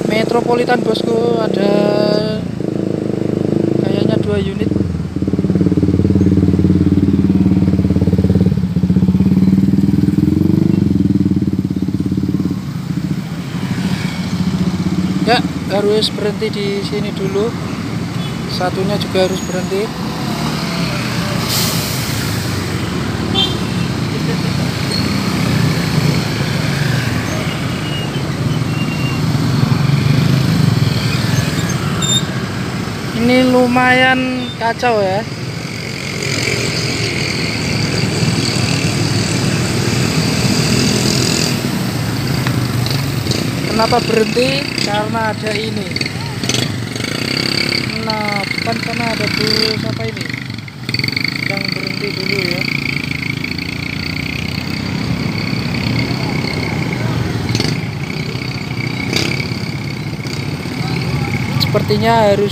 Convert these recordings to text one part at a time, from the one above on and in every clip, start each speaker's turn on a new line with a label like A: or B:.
A: Metropolitan bosku, ada kayaknya 2 unit. Ya, harus berhenti di sini dulu. Satunya juga harus berhenti. Ini lumayan kacau ya. Kenapa berhenti? Karena ada ini. Nah, depan sana ada bus apa ini? Yang berhenti dulu ya. Sepertinya harus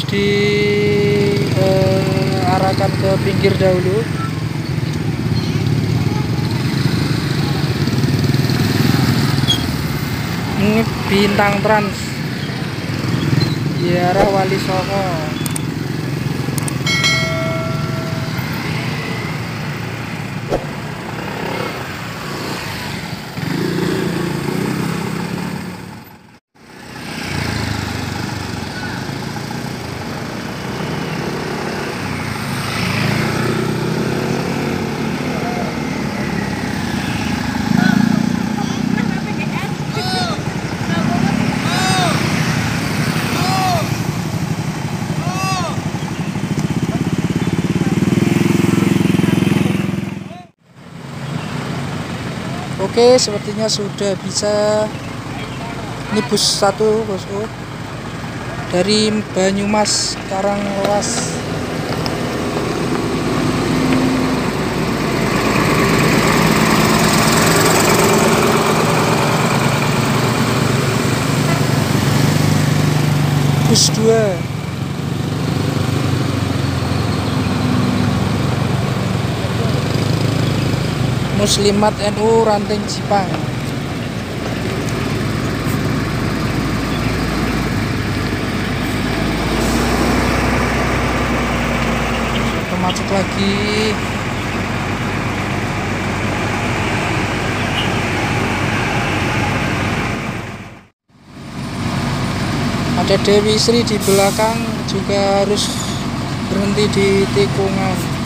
A: diarahkan ke pinggir dahulu. Ini Bintang Trans di arah Wali Songo. Oke, sepertinya sudah bisa. Ini bus 1 bosku dari Banyumas Karanglewas. Bus 2 Muslimat NU Ranting Cipang. Macet lagi. Ada Dewi Sri di belakang, juga harus berhenti di tikungan.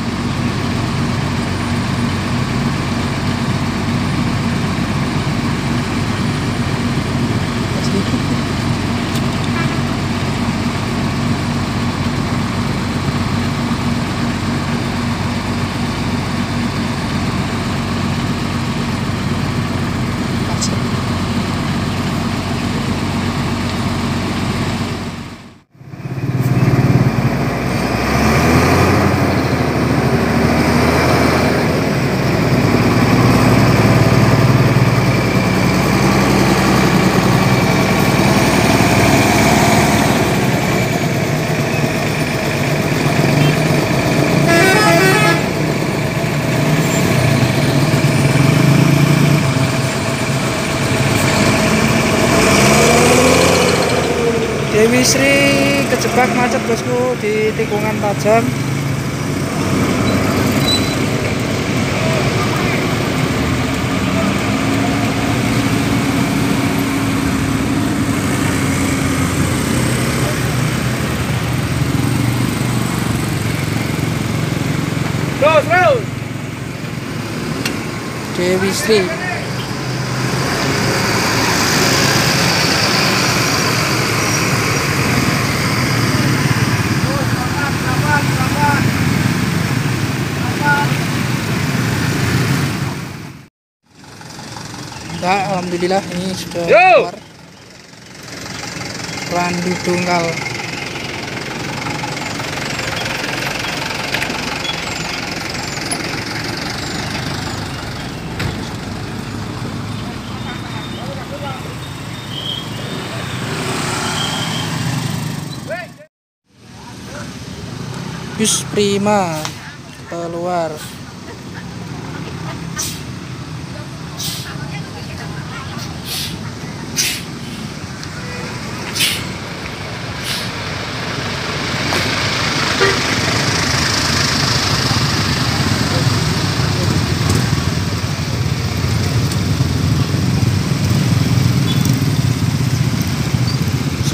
A: Dewi Sri kejebak macet bosku di tikungan tajam.
B: Terus.
A: Dewi Sri. Nah, alhamdulillah ini sudah keluar. Randu Tunggal. Bus Prima keluar.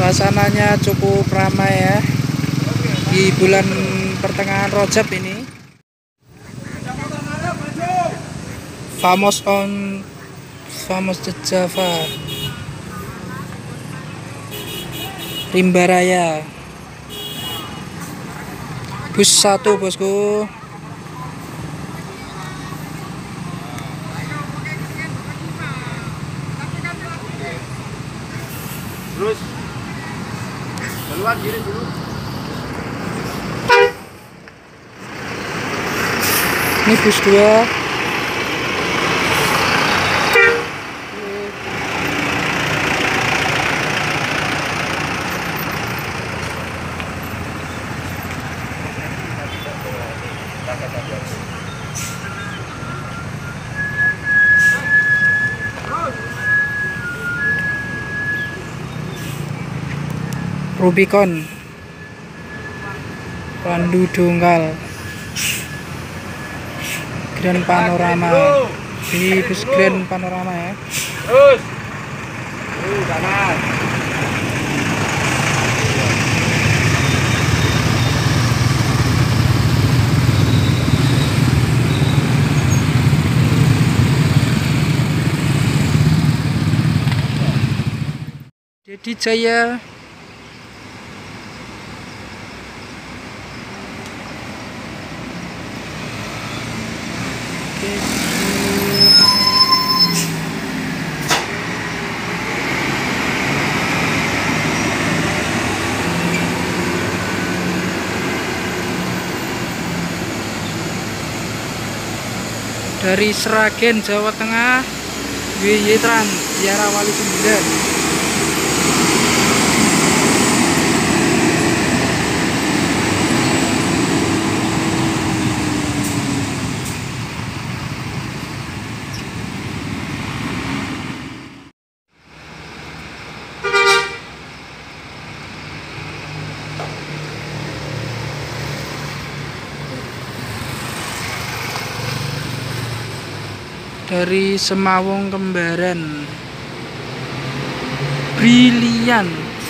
A: Suasananya cukup ramai ya di bulan pertengahan Rajab ini. Famous the Java, Rimba Raya, bus 1 bosku.
B: Terus keluar kiri dulu.
A: Ini bus 2. Rubicon, Pandu Dunggal, Grand Panorama. Di bus Grand Panorama ya.
B: Terus kanan.
A: Dedi Jaya, dari Sragen Jawa Tengah, WY Trans Biara Wali 9. Dari Semawung Kembaran, Brilian.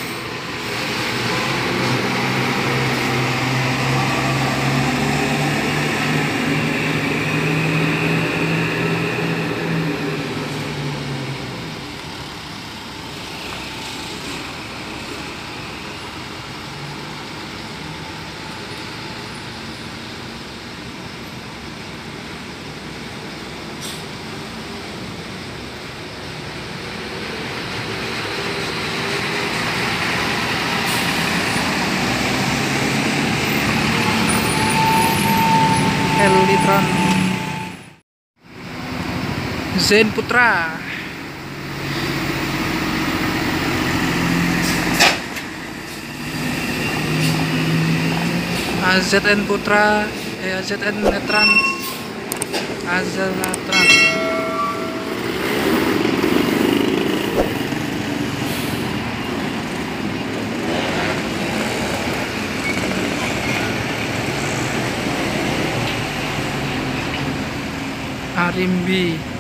A: Elitron, Zen Putra, AZN Putra, AZN Trans, AZN Trans. Arimbi,